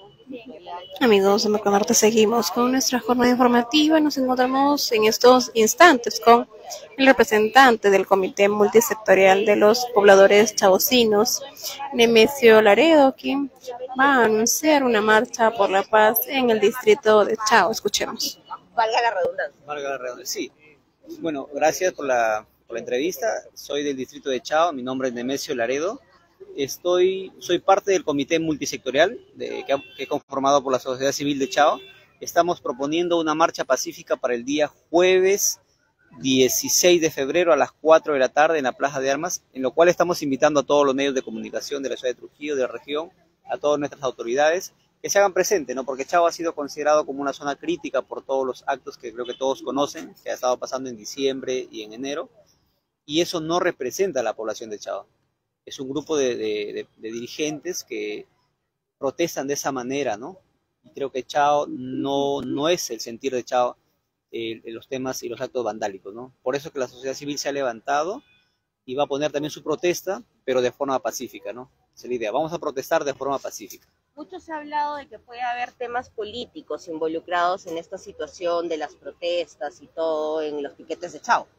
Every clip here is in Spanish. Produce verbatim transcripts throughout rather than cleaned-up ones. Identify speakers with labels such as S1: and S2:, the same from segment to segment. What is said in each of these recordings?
S1: Amigos de Merconorte, seguimos con nuestra jornada informativa. Nos encontramos en estos instantes con el representante del Comité Multisectorial de los Pobladores Chavosinos, Nemesio Laredo, quien va a anunciar una marcha por la paz en el distrito de Chao. Escuchemos.
S2: Valga la redundancia.
S3: Valga la redundancia, sí. Bueno, gracias por la, por la entrevista. Soy del distrito de Chao, mi nombre es Nemesio Laredo. Estoy, soy parte del comité multisectorial de, que, que he conformado por la sociedad civil de Chao. Estamos proponiendo una marcha pacífica para el día jueves dieciséis de febrero a las cuatro de la tarde en la Plaza de Armas, en lo cual estamos invitando a todos los medios de comunicación de la ciudad de Trujillo, de la región, a todas nuestras autoridades, que se hagan presentes, ¿no? Porque Chao ha sido considerado como una zona crítica por todos los actos que creo que todos conocen, que ha estado pasando en diciembre y en enero, y eso no representa a la población de Chao. Es un grupo de, de, de, de dirigentes que protestan de esa manera, ¿no? Y creo que Chao no, no es el sentir de Chao eh, los temas y los actos vandálicos, ¿no? Por eso que la sociedad civil se ha levantado y va a poner también su protesta, pero de forma pacífica, ¿no? Esa es la idea, vamos a protestar de forma pacífica.
S2: Mucho se ha hablado de que puede haber temas políticos involucrados en esta situación de las protestas y todo en los piquetes de Chao.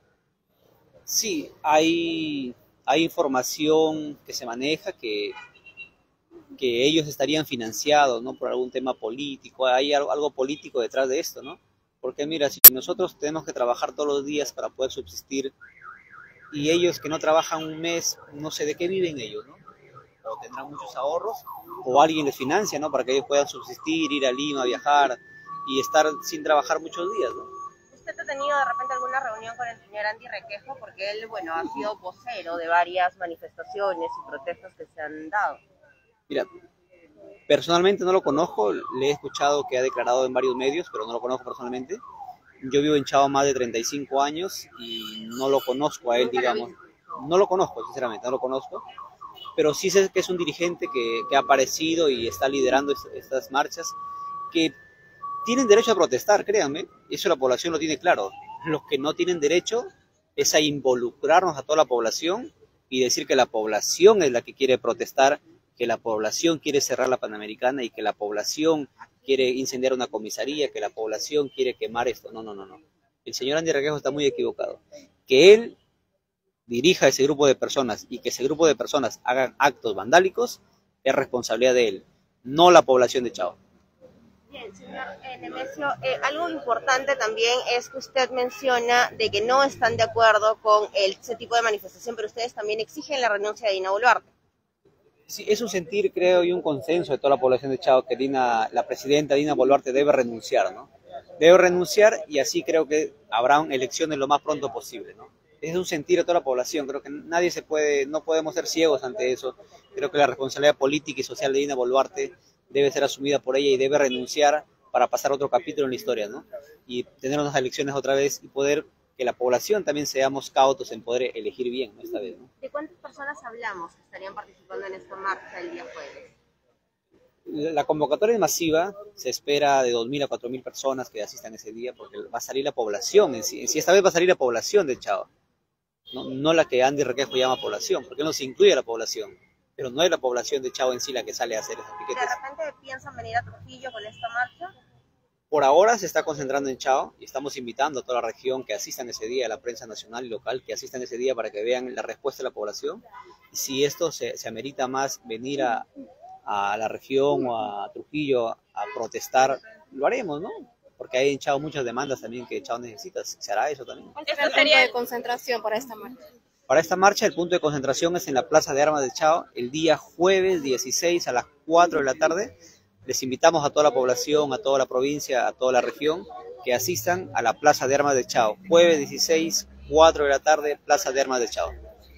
S3: Sí, hay... Hay información que se maneja que, que ellos estarían financiados, ¿no? Por algún tema político, hay algo, algo político detrás de esto, ¿no? Porque mira, si nosotros tenemos que trabajar todos los días para poder subsistir y ellos que no trabajan un mes, no sé de qué viven ellos, ¿no? O tendrán muchos ahorros o alguien les financia, ¿no? Para que ellos puedan subsistir, ir a Lima, viajar y estar sin trabajar muchos días, ¿no?
S2: ¿Usted ha tenido de repente alguna reunión con el señor Andy Requejo? Porque él, bueno, ha sido vocero de varias manifestaciones y protestas que se han dado.
S3: Mira, personalmente no lo conozco, le he escuchado que ha declarado en varios medios, pero no lo conozco personalmente. Yo vivo en Chao más de treinta y cinco años y no lo conozco a él, digamos. No lo conozco, sinceramente, no lo conozco. Pero sí sé que es un dirigente que, que ha aparecido y está liderando est- estas marchas, que tienen derecho a protestar, créanme, eso la población lo tiene claro. Los que no tienen derecho es a involucrarnos a toda la población y decir que la población es la que quiere protestar, que la población quiere cerrar la Panamericana y que la población quiere incendiar una comisaría, que la población quiere quemar esto. No, no, no, no. El señor Andy Requejo está muy equivocado. Que él dirija a ese grupo de personas y que ese grupo de personas hagan actos vandálicos es responsabilidad de él, no la población de Chao.
S2: Bien, señor eh, Nemesio, eh, algo importante también es que usted menciona de que no están de acuerdo con el, ese tipo de manifestación, pero ustedes también exigen la renuncia de Dina Boluarte.
S3: Sí, es un sentir, creo, y un consenso de toda la población de Chao que Dina, la presidenta Dina Boluarte debe renunciar, ¿no? Debe renunciar y así creo que habrá elecciones lo más pronto posible, ¿no? Es un sentir de toda la población, creo que nadie se puede, no podemos ser ciegos ante eso. Creo que la responsabilidad política y social de Dina Boluarte debe ser asumida por ella y debe renunciar para pasar otro capítulo en la historia, ¿no? Y tener unas elecciones otra vez y poder que la población también seamos cautos en poder elegir bien, ¿no? Esta vez, ¿no?
S2: ¿De cuántas personas hablamos que estarían participando en esta marcha el día jueves?
S3: La convocatoria es masiva, se espera de dos mil a cuatro mil personas que asistan ese día porque va a salir la población en sí, en sí esta vez va a salir la población de Chao, no, no la que Andy Requejo llama población, porque no se incluye a la población. Pero no es la población de Chao en sí la que sale a hacer esos piquetes.
S2: ¿De repente piensan venir a Trujillo con esta marcha?
S3: Por ahora se está concentrando en Chao y estamos invitando a toda la región que asistan ese día, a la prensa nacional y local, que asistan ese día para que vean la respuesta de la población. Y si esto se, se amerita más venir a, a la región o a Trujillo a protestar, lo haremos, ¿no? Porque hay en Chao muchas demandas también que Chao necesita, se hará eso también.
S1: ¿Cuál será el punto de concentración para esta marcha?
S3: Para esta marcha el punto de concentración es en la Plaza de Armas de Chao el día jueves dieciséis a las cuatro de la tarde. Les invitamos a toda la población, a toda la provincia, a toda la región que asistan a la Plaza de Armas de Chao. Jueves dieciséis, cuatro de la tarde, Plaza de Armas de Chao.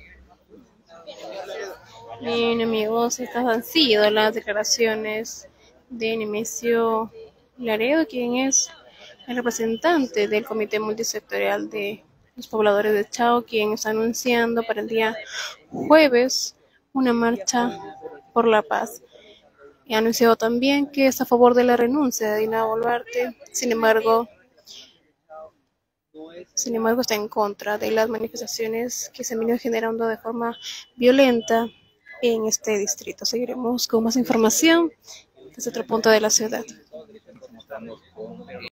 S1: Bien, amigos, estas han sido las declaraciones de Nemesio Laredo, quien es el representante del Comité Multisectorial de los Pobladores de Chao, quien está anunciando para el día jueves una marcha por la paz. Y ha anunciado también que está a favor de la renuncia de Dina Boluarte, sin embargo, sin embargo está en contra de las manifestaciones que se han venido generando de forma violenta en este distrito. Seguiremos con más información desde otro punto de la ciudad.